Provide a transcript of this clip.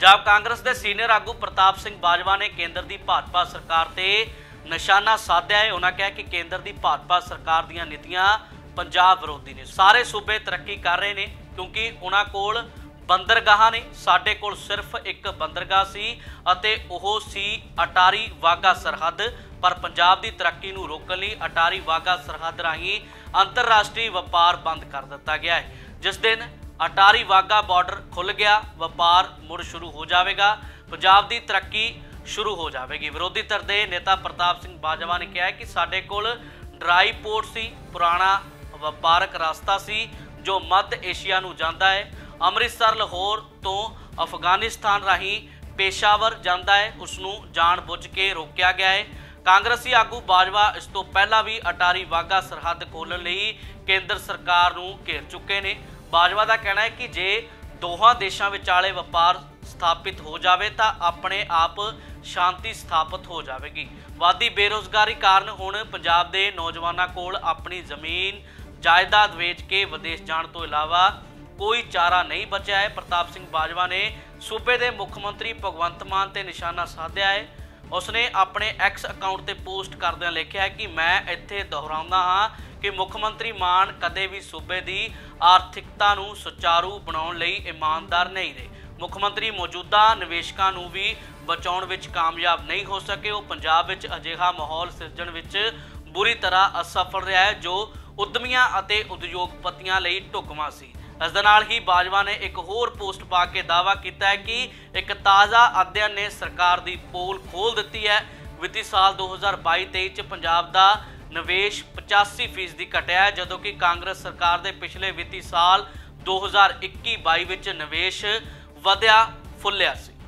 पंजाब कांग्रेस के सीनियर आगू प्रताप सिंह बाजवा ने केंद्र की भाजपा सरकार ते निशाना साधिया है। उन्होंने कहा कि केंद्र की भाजपा सरकार ਦੀਆਂ नीतियां पंजाब विरोधी ने। सारे सूबे तरक्की कर रहे हैं क्योंकि उन्हां कोल बंदरगाह ने, साडे कोल सिर्फ एक बंदरगाह सी अते ओह सी अटारी वाघा सरहद। पर पंजाब की तरक्की नूं रोकण लई अटारी वाघा सरहद राही अंतरराष्ट्रीय वपार बंद कर दिता गया है। जिस दिन अटारी वाघा बॉर्डर खुल गया, वपार मुड़ शुरू हो जाएगा, पंजाब की तरक्की शुरू हो जाएगी। विरोधी धਿਰ ਦੇ नेता प्रताप सिंह बाजवा ने कहा कि साडे कोल ड्राई पोर्ट सी, पुराना वपारक रास्ता सी जो मध्य एशिया नूं जांदा है। अमृतसर लाहौर तो अफगानिस्तान राही पेशावर जांदा है, उसनूं जान-बुझ के रोकिया गया है। कांग्रेसी आगू बाजवा इस तो पहला भी अटारी वाघा सरहद खोलण लई केंद्र सरकार नूं घेर चुके ने। बाजवा का कहना है कि जे दोहां देशों विचाले वपार स्थापित हो जाए तो अपने आप शांति स्थापित हो जाएगी। वादी बेरोजगारी कारण हुण पंजाब के नौजवानों कोल अपनी जमीन जायदाद वेच के विदेश जाने तो इलावा कोई चारा नहीं बचा है। प्रताप सिंह बाजवा ने सूबे के मुख्यमंत्री भगवंत मान ते निशाना साधिया है। उसने अपने एक्स अकाउंट ते पोस्ट करदਿਆਂ लिखा है कि मैं इत्थे दोहराउंदा हाँ कि मुख्यमंत्री मान कदे भी सूबे की आर्थिकता नूं सुचारू बनाउण लई ईमानदार नहीं रहे। मुख्यमंत्री मौजूदा निवेशकों नूं भी बचाउण विच कामयाब नहीं हो सके। वो पंजाब विच अजिहा माहौल सिरजण विच बुरी तरह असफल रहा है जो उद्यमियां अते उद्योगपतियां लई ढुकवां सी। इस दे नाल ही बाजवा ने एक होर पोस्ट पा के दावा किया है कि एक ताज़ा अध्ययन ने सरकार की पोल खोल दी है। वित्ती साल 2022-23 च पंजाब का निवेश 85% घटिया है, जदों कि कांग्रेस सरकार के पिछले वित्ती साल 2021-22 विच निवेश वधिया फुलिया सी।